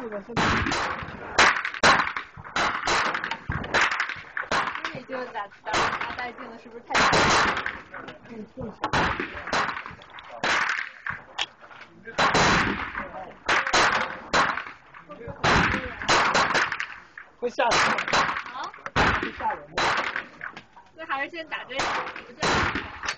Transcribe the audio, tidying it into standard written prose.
个是。 你就打带劲了，是不是太大了？ 会吓人啊？ 会吓人的。 那还是先打这个。